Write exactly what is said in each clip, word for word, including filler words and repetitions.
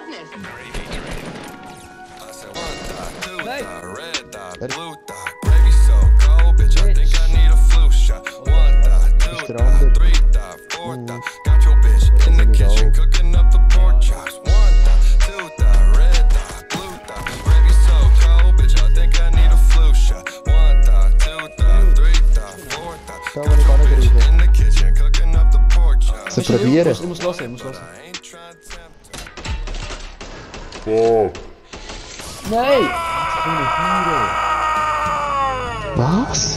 business. I said one thought, two thought, red thought, blue thought, gravy so cold, bitch. I think I need a flu shot. One thought, two thought, three thought, four thought. Got your bitch in the kitchen cooking up the pork chops. One thought, two thought, red thought, blue thought, gravy so cold, bitch. I think I need a flu shot. One thought, two thought, three thought, four thought. Got your bitch in the kitchen cooking up the pork chops. Se probieren. Je moet lossen, je moet lossen. Oh. Nee! Was?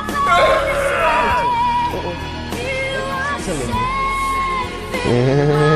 Forever.